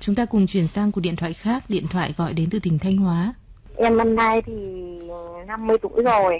Chúng ta cùng chuyển sang cuộc điện thoại khác, điện thoại gọi đến từ tỉnh Thanh Hóa. Em năm nay thì 50 tuổi rồi.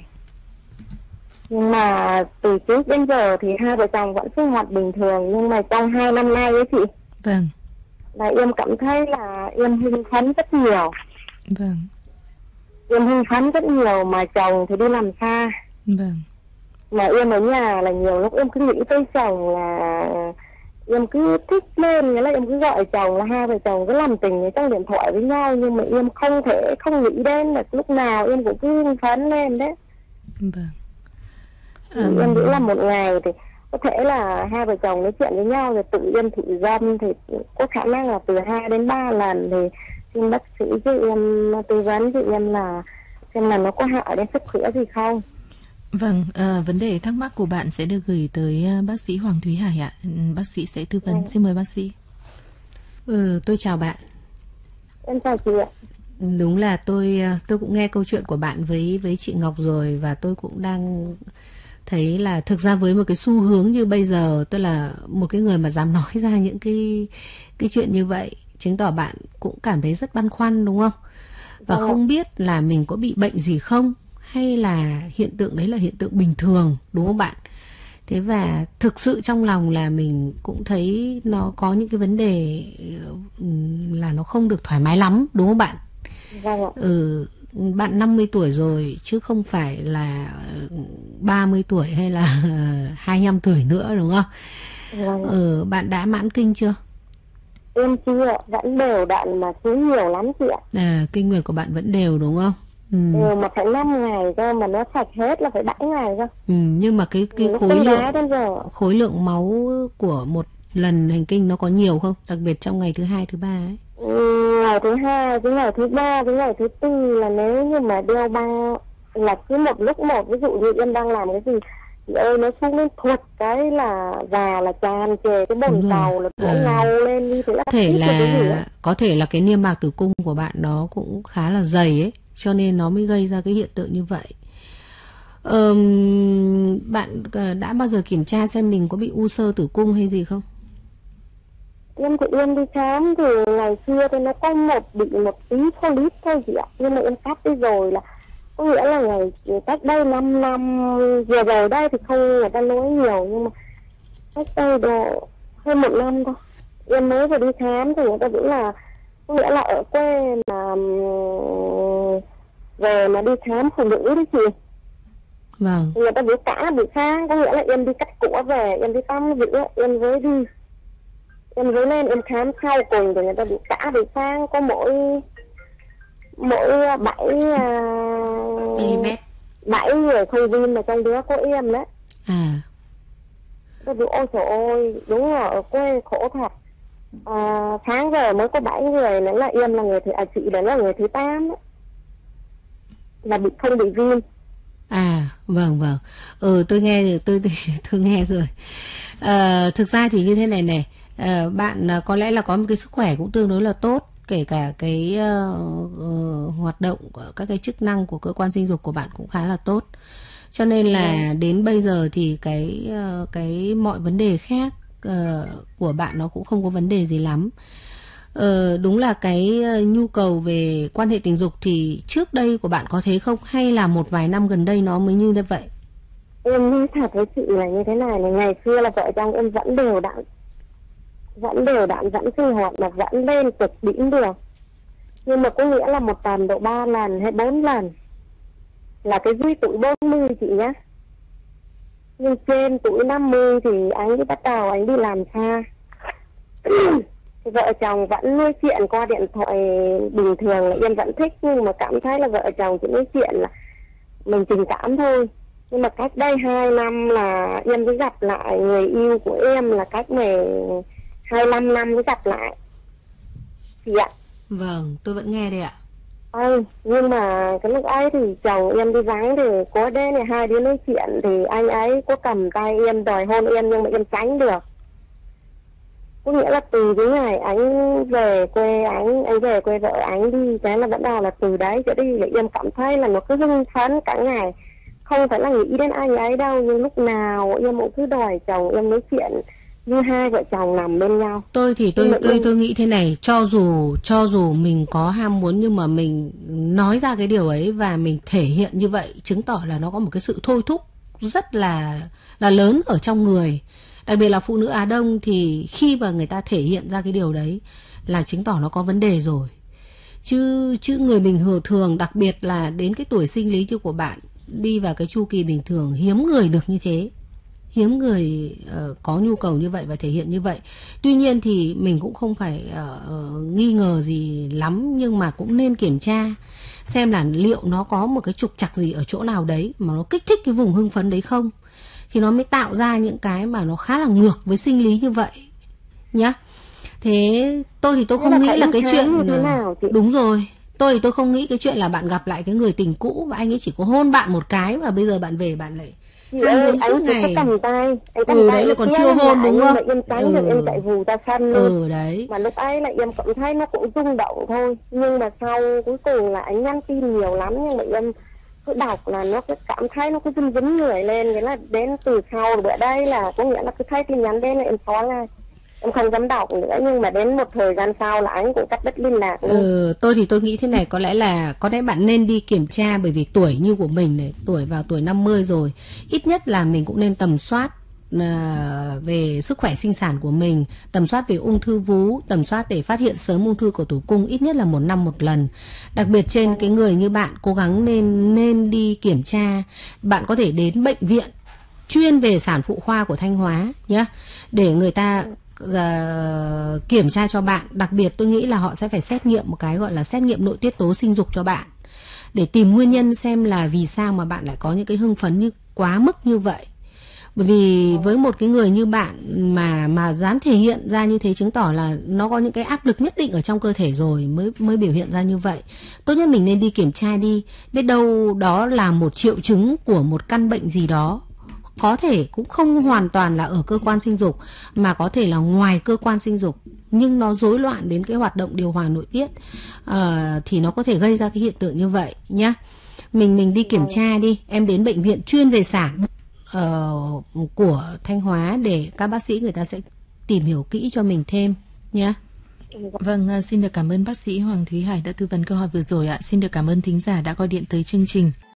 Nhưng mà từ trước đến giờ thì hai vợ chồng vẫn sinh hoạt bình thường. Nhưng mà trong 2 năm nay ấy chị, Vâng. là em cảm thấy là em hưng phấn rất nhiều. Vâng. Em hưng phấn rất nhiều mà chồng thì đi làm xa. Vâng. Mà em ở nhà là nhiều lúc em cứ nghĩ tới chồng là em cứ thích lên, nghĩa là em cứ gọi chồng là hai vợ chồng cứ làm tình trong điện thoại với nhau. Nhưng mà em không nghĩ đến là lúc nào em cũng cứ hưng phấn lên đấy. Vâng. Em nghĩ là một ngày thì có thể là hai vợ chồng nói chuyện với nhau rồi tự em thụ dâm thì có khả năng là từ 2 đến 3 lần. Thì xin bác sĩ cho em tư vấn cho em là xem là nó có hại đến sức khỏe gì không. Vâng, vấn đề thắc mắc của bạn sẽ được gửi tới bác sĩ Hoàng Thúy Hải ạ. Bác sĩ sẽ tư vấn. Xin mời bác sĩ. Tôi chào bạn. Em chào chị ạ. Đúng là tôi cũng nghe câu chuyện của bạn với chị Ngọc rồi, và tôi cũng đang thấy là thực ra với một cái xu hướng như bây giờ, tức là một cái người mà dám nói ra những cái chuyện như vậy, chứng tỏ bạn cũng cảm thấy rất băn khoăn, đúng không? Và không biết là mình có bị bệnh gì không, hay là hiện tượng đấy là hiện tượng bình thường, đúng không bạn? Thế và thực sự trong lòng là mình cũng thấy nó có những cái vấn đề là nó không được thoải mái lắm, đúng không bạn? Vâng ạ. Bạn 50 tuổi rồi chứ không phải là 30 tuổi hay là 25 tuổi nữa, đúng không? Vâng. Bạn đã mãn kinh chưa? Em chưa, vẫn đều đặn mà xuống nhiều lắm chị ạ. Kinh nguyệt của bạn vẫn đều, đúng không? Mà phải 5 ngày cơ, mà nó sạch hết là phải 7 ngày cơ. Nhưng mà cái khối lượng máu của một lần hành kinh nó có nhiều không? Đặc biệt trong ngày thứ 2, thứ 3 ấy. Ngày thứ 2, cái ngày thứ 3, cái ngày thứ 4 là nếu như mà đeo băng là cứ một lúc một, ví dụ như em đang làm cái gì chị ơi nó xuống lên thuật cái là và là tràn trề cái bồn cầu là đổ ngầu lên như thế là có thể là cái niêm mạc tử cung của bạn nó cũng khá là dày ấy, cho nên nó mới gây ra cái hiện tượng như vậy. Bạn đã bao giờ kiểm tra xem mình có bị u xơ tử cung hay gì không? Em đi khám thì ngày xưa thì nó có bị một tí polyp thôi chị ạ, nhưng mà em cắt đi rồi, là có nghĩa là cách đây 5 năm vừa rồi đây thì không người ta nói nhiều, nhưng mà cách đây độ hơn 1 năm thôi em mới vừa đi khám thì người ta cũng là có nghĩa là ở quê là về mà đi khám phụ nữ đấy chị. Vâng. Người ta biểu cả buổi sáng, có nghĩa là em đi cắt cổ về, em đi tắm rửa, em với đi, em với lên em khám sau cùng thì người ta bị cả buổi sáng có mỗi 7 người không viêm mà trong đứa có em đấy. Tôi bảo ôi trời ơi, đúng rồi, ở quê khổ thật. Sáng giờ mới có 7 người nữa là em là người chị đấy là người thứ 8 đấy, là không bị viêm. Vâng. Tôi nghe rồi, tôi nghe rồi. Thực ra thì như thế này, bạn có lẽ là có một cái sức khỏe cũng tương đối là tốt, kể cả cái hoạt động của các cái chức năng của cơ quan sinh dục của bạn cũng khá là tốt, cho nên là đến bây giờ thì cái mọi vấn đề khác của bạn nó cũng không có vấn đề gì lắm. Đúng là cái nhu cầu về quan hệ tình dục thì trước đây của bạn có thế không, hay là một vài năm gần đây nó mới như thế vậy? Em nói thật với chị là như thế này, ngày xưa là vợ chồng em vẫn đều đặn vẫn sinh hoạt mà vẫn lên cực đỉnh được, nhưng mà có nghĩa là một tuần độ 3 lần hay 4 lần là cái dưới tuổi 40 chị nhá. Nhưng trên tuổi 50 thì anh đi bắt đầu anh đi làm xa. Vợ chồng vẫn nói chuyện qua điện thoại bình thường là em vẫn thích, nhưng mà cảm thấy là vợ chồng chỉ nói chuyện là mình tình cảm thôi. Nhưng mà cách đây 2 năm là em mới gặp lại người yêu của em, là cách 25 năm mới gặp lại chị ạ. Vâng, tôi vẫn nghe đây ạ. Nhưng mà cái lúc ấy thì chồng em đi vắng thì có đến này 2 đứa nói chuyện thì anh ấy có cầm tay em đòi hôn em, nhưng mà em tránh được. Có nghĩa là từ cái ngày anh về quê anh về quê vợ anh đi, cái là bắt đầu là từ đấy trở đi là em cảm thấy là nó cứ hưng phấn cả ngày, không phải là nghĩ đến anh ấy đâu, nhưng lúc nào em cũng cứ đòi chồng em nói chuyện như hai vợ chồng nằm bên nhau. Tôi thì Nhưng mà tôi nghĩ thế này, cho dù mình có ham muốn nhưng mà mình nói ra cái điều ấy và mình thể hiện như vậy chứng tỏ là nó có một cái sự thôi thúc rất là lớn ở trong người. Đặc biệt là phụ nữ Á Đông thì khi mà người ta thể hiện ra cái điều đấy là chứng tỏ nó có vấn đề rồi. Chứ người bình thường, đặc biệt là đến cái tuổi sinh lý như của bạn, đi vào cái chu kỳ bình thường, hiếm người được như thế. Hiếm người có nhu cầu như vậy và thể hiện như vậy. Tuy nhiên thì mình cũng không phải nghi ngờ gì lắm, nhưng mà cũng nên kiểm tra xem là liệu nó có một cái trục trặc gì ở chỗ nào đấy mà nó kích thích cái vùng hưng phấn đấy không, thì nó mới tạo ra những cái mà nó khá là ngược với sinh lý như vậy nhá. Thế tôi thì tôi không nghĩ là cái chuyện đúng rồi. Tôi không nghĩ cái chuyện là bạn gặp lại cái người tình cũ và anh ấy chỉ có hôn bạn một cái và bây giờ bạn về bạn lại Anh có cầm tay, anh cầm tay đấy là còn chưa hôn đúng không? Mà em tránh được, em chạy vù ra sân luôn. Đấy. Mà lúc ấy là em cảm thấy nó cũng rung động thôi. Nhưng mà sau cuối cùng là anh nhắn tin nhiều lắm, nhưng mà em cứ đọc là nó cứ cảm thấy nó cứ run run người lên. Nghĩa là đến từ sau bữa đây là có nghĩa là cứ thấy tin nhắn đến là em xóa ngay. Em không dám đọc nữa, nhưng mà đến một thời gian sau là anh cũng cắt đứt liên lạc luôn. Tôi nghĩ thế này, có lẽ bạn nên đi kiểm tra, bởi vì tuổi như của mình này, vào tuổi 50 rồi, ít nhất là mình cũng nên tầm soát về sức khỏe sinh sản của mình, tầm soát về ung thư vú, tầm soát để phát hiện sớm ung thư cổ tử cung ít nhất là 1 năm một lần. Đặc biệt trên cái người như bạn, cố gắng nên đi kiểm tra. Bạn có thể đến bệnh viện chuyên về sản phụ khoa của Thanh Hóa nhé, để người ta kiểm tra cho bạn. Đặc biệt tôi nghĩ là họ sẽ phải xét nghiệm một cái gọi là xét nghiệm nội tiết tố sinh dục cho bạn, để tìm nguyên nhân xem là vì sao mà bạn lại có những cái hưng phấn như quá mức như vậy. Bởi vì với một cái người như bạn mà dám thể hiện ra như thế, chứng tỏ là nó có những cái áp lực nhất định ở trong cơ thể rồi mới biểu hiện ra như vậy. Tốt nhất mình nên đi kiểm tra đi, biết đâu đó là một triệu chứng của một căn bệnh gì đó. Có thể cũng không hoàn toàn là ở cơ quan sinh dục, mà có thể là ngoài cơ quan sinh dục, nhưng nó rối loạn đến cái hoạt động điều hòa nội tiết, thì nó có thể gây ra cái hiện tượng như vậy nhá. Mình đi kiểm tra đi, em đến bệnh viện chuyên về sản của Thanh Hóa để các bác sĩ người ta sẽ tìm hiểu kỹ cho mình thêm nhé. Vâng, xin được cảm ơn bác sĩ Hoàng Thúy Hải đã tư vấn câu hỏi vừa rồi ạ. Xin được cảm ơn thính giả đã gọi điện tới chương trình.